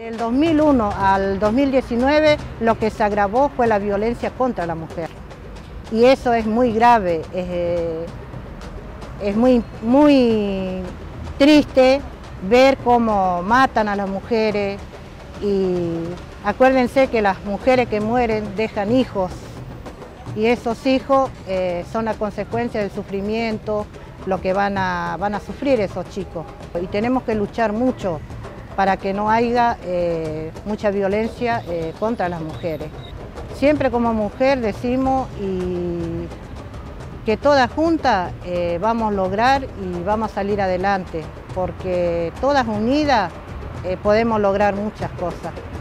Del 2001 al 2019 lo que se agravó fue la violencia contra la mujer. Y eso es muy grave, es muy triste ver cómo matan a las mujeres. Y acuérdense que las mujeres que mueren dejan hijos y esos hijos son la consecuencia del sufrimiento, lo que van a sufrir esos chicos. Y tenemos que luchar mucho para que no haya mucha violencia contra las mujeres. Siempre como mujer decimos que todas juntas vamos a lograr y vamos a salir adelante, porque todas unidas podemos lograr muchas cosas.